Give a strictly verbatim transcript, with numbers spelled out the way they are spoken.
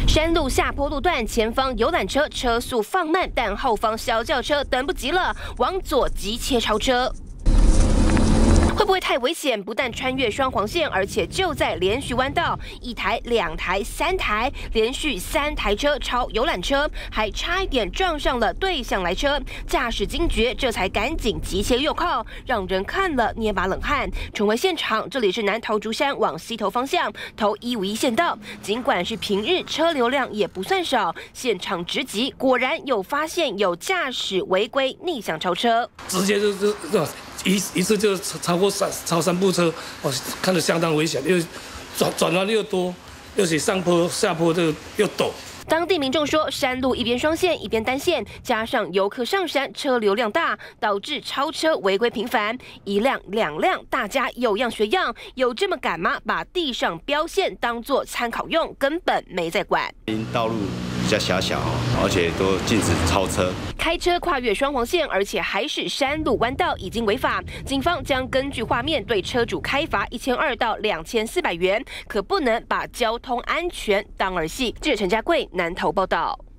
山路下坡路段，前方游览车车速放慢，但后方小轿车等不及了，往左急切超车。 会不会太危险？不但穿越双黄线，而且就在连续弯道，一台、两台、三台，连续三台车超游览车，还差一点撞上了对向来车。驾驶惊觉，这才赶紧急切右靠，让人看了捏把冷汗。重回现场，这里是南投竹山往西投方向投一五一县道，尽管是平日，车流量也不算少。现场直击，果然有发现有驾驶违规逆向超车， 直接就就就。 一一次就超过三超三部车，我看着相当危险，因为转转弯又多，而且上坡下坡这个又陡。 当地民众说，山路一边双线一边单线，加上游客上山，车流量大，导致超车违规频繁。一辆两辆，大家有样学样，有这么赶吗？把地上标线当作参考用，根本没在管。 道路 比较狭小，而且都禁止超车。 开车跨越双黄线，而且还是山路弯道，已经违法。警方将根据画面对车主开罚一千二到两千四百元，可不能把交通安全当儿戏。记者陈家贵南投报道。